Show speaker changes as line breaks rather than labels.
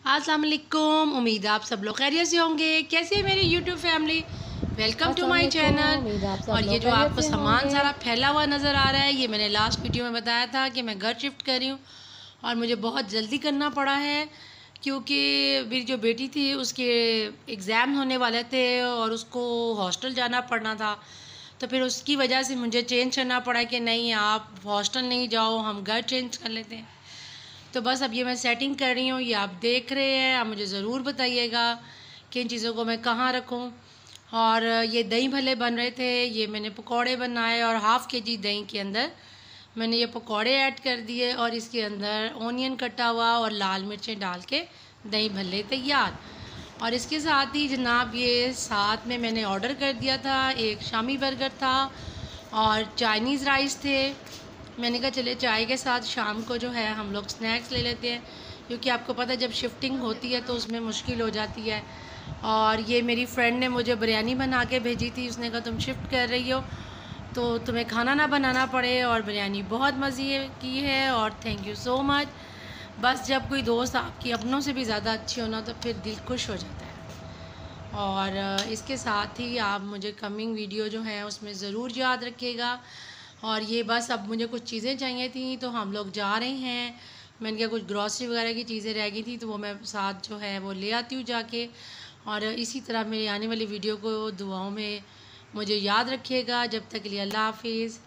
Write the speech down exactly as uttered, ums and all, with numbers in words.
अस्सलाम वालेकुम। उम्मीद आप सब लोग खैरियत से होंगे। कैसे है मेरी YouTube family, welcome to my channel. और ये जो आपको सामान सारा फैला हुआ नज़र आ रहा है, ये मैंने लास्ट वीडियो में बताया था कि मैं घर शिफ्ट कर रही हूँ और मुझे बहुत जल्दी करना पड़ा है क्योंकि मेरी जो बेटी थी उसके एग्ज़ाम होने वाले थे और उसको हॉस्टल जाना पड़ना था। तो फिर उसकी वजह से मुझे चेंज करना पड़ा कि नहीं आप हॉस्टल नहीं जाओ, हम घर चेंज कर लेते हैं। तो बस अब ये मैं सेटिंग कर रही हूँ, ये आप देख रहे हैं। आप मुझे ज़रूर बताइएगा कि इन चीज़ों को मैं कहाँ रखूँ। और ये दही भल्ले बन रहे थे, ये मैंने पकौड़े बनाए और हाफ़ के जी दही के अंदर मैंने ये पकौड़े ऐड कर दिए और इसके अंदर ओनियन कटा हुआ और लाल मिर्चें डाल के दही भल्ले तैयार। और इसके साथ ही जनाब ये साथ में मैंने ऑर्डर कर दिया था, एक शामी बर्गर था और चाइनीज़ राइस थे। मैंने कहा चले चाय के साथ शाम को जो है हम लोग स्नैक्स ले लेते हैं क्योंकि आपको पता है जब शिफ्टिंग होती है तो उसमें मुश्किल हो जाती है। और ये मेरी फ्रेंड ने मुझे बिरयानी बना के भेजी थी, उसने कहा तुम शिफ्ट कर रही हो तो तुम्हें खाना ना बनाना पड़े, और बिरयानी बहुत मज़े की है और थैंक यू सो मच। बस जब कोई दोस्त आपकी अपनों से भी ज़्यादा अच्छी हो ना तो फिर दिल खुश हो जाता है। और इसके साथ ही आप मुझे कमिंग वीडियो जो है उसमें ज़रूर याद रखिएगा। और ये बस अब मुझे कुछ चीज़ें चाहिए थी तो हम लोग जा रहे हैं। मैंने कहा कुछ ग्रॉसरी वगैरह की चीज़ें रह गई थी तो वो मैं साथ जो है वो ले आती हूँ जाके। और इसी तरह मेरी आने वाली वीडियो को दुआओं में मुझे याद रखिएगा। जब तक के लिए अल्लाह हाफिज़।